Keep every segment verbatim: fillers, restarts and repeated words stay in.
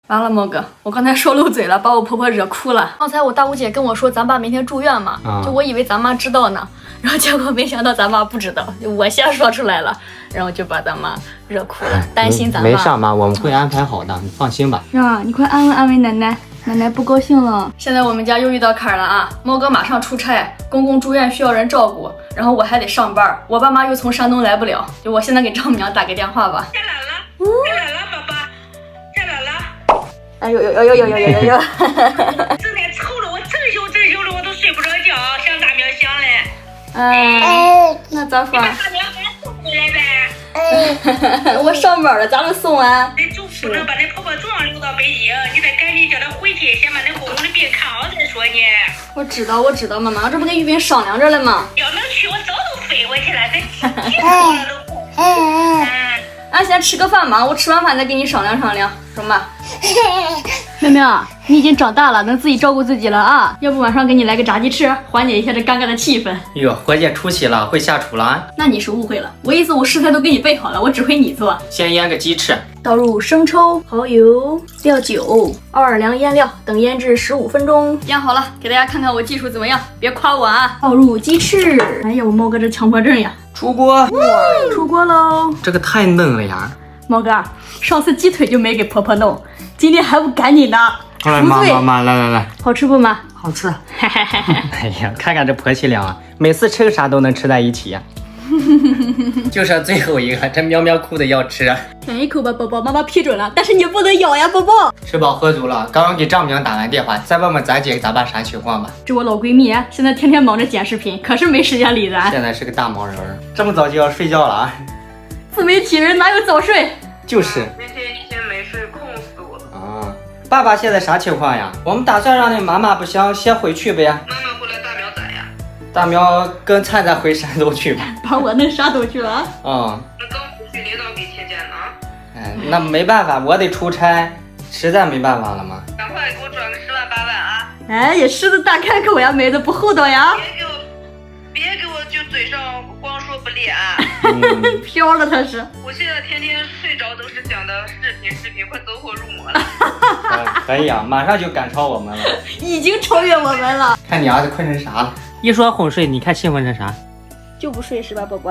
完了，猫哥，我刚才说漏嘴了，把我婆婆惹哭了。刚才我大姑姐跟我说咱爸明天住院嘛，啊、就我以为咱妈知道呢，然后结果没想到咱妈不知道，就我先说出来了，然后就把咱妈惹哭了，担心咱爸。 没事妈，我们会安排好的，你放心吧。 啊，你快安慰安慰奶奶，奶奶不高兴了。现在我们家又遇到坎儿了啊！猫哥马上出差，公公住院需要人照顾，然后我还得上班，我爸妈又从山东来不了，就我现在给丈母娘打个电话吧。 下来了，下来了，宝宝，下来了。 哎呦呦呦呦呦呦呦呦呦！ 这天臭的我真羞真羞的，我都睡不着觉，想大喵想嘞。 哎，那咋办？ 大喵给他送回来呗。 我上班了，咋能送啊？ 你就不能把那婆婆正好留到北京，你得赶紧叫她回去，先把那公公的病看好再说呢。 我知道，我知道，妈妈，这不跟玉斌商量着了吗？ 要能去，我早都飞过去了，这急死我了都。嗯。 俺先吃个饭嘛，我吃完饭再跟你商量商量，中吧？苗苗，你已经长大了，能自己照顾自己了啊！要不晚上给你来个炸鸡翅，缓解一下这尴尬的气氛。 哟，伙计出息了，会下厨了？ 那你是误会了，我意思我食材都给你备好了，我只会你做。 先腌个鸡翅， 倒入生抽、蚝油、料酒，奥尔良腌料，等腌制十五分钟。腌好了，给大家看看我技术怎么样，别夸我啊！倒入鸡翅，哎呀，我猫哥这强迫症呀！ 出锅， 出锅喽！ 这个太嫩了呀！ 猫哥，上次鸡腿就没给婆婆弄，今天还不赶紧的？ 来，妈妈妈，来来来， 好吃不妈？ 好吃。哎呀，看看这婆媳俩啊，每次吃个啥都能吃在一起呀。就剩最后一个，这喵喵哭的要吃。 舔一口吧，宝宝，妈妈批准了，但是你不能咬呀，宝宝。 吃饱喝足了，刚刚给丈母娘打完电话，再问问咱姐咱爸啥情况吧。 这我老闺蜜现在天天忙着剪视频，可是没时间理咱。 现在是个大忙人，这么早就要睡觉了啊？ 自媒体人哪有早睡？ 就是。 那天一天没睡，困死我了。 啊，爸爸现在啥情况呀？我们打算让那妈妈不行，先回去呗。 妈妈回来，大苗咋呀？ 大苗跟灿灿回山东去吧。 把我那啥都去了啊？ 嗯。 那刚回去，领导给听见呢。 哎，那没办法，我得出差，实在没办法了嘛。 赶快给我转个十万八万啊！ 哎，也狮子大开口呀，妹子不厚道呀。 别给我，别给我就嘴上光说不练啊！ 嗯、 飘了他是。 我现在天天睡着都是想的视频，视频快走火入魔了。 嗯、可以啊，马上就赶超我们了， 已经超越我们了。 看你儿子困成啥了？一说哄睡，你看兴奋成啥？ 就不睡是吧，宝宝？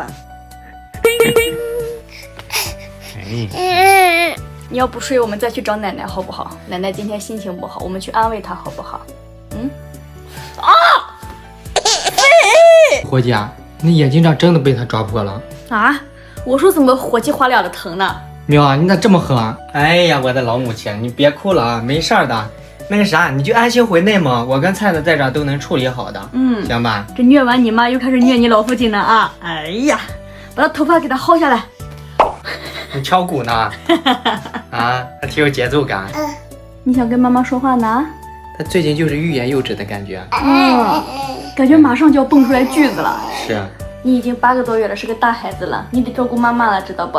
哎， 你要不睡，我们再去找奶奶好不好？奶奶今天心情不好，我们去安慰她好不好？嗯？啊！ 伙计啊，那眼睛章真的被他抓破了啊！我说怎么火气花俩的疼呢？ 喵啊，你咋这么狠啊？哎呀，我的老母亲，你别哭了啊，没事的。那个啥，你就安心回内蒙，我跟灿灿在这儿都能处理好的。嗯，行吧？ 这虐完你妈，又开始虐你老父亲了啊！哎呀，把他头发给他薅下来。 你敲鼓呢？啊，还挺有节奏感。 你想跟妈妈说话呢？ 他最近就是欲言又止的感觉。 嗯，感觉马上就要蹦出来句子了。 是。 你已经八个多月了，是个大孩子了，你得照顾妈妈了，知道不？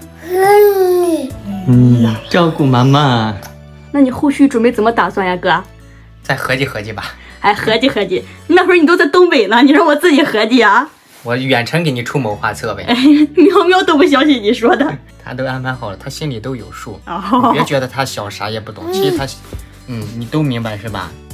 嗯，照顾妈妈。 那你后续准备怎么打算呀，哥？ 再合计合计吧。 哎，合计合计，那会儿你都在东北呢，你让我自己合计啊？ 我远程给你出谋划策呗。 哎，喵喵都不相信你说的。 他都安排好了，他心里都有数。 哦， 你别觉得他小啥也不懂，其实他，嗯，你都明白是吧？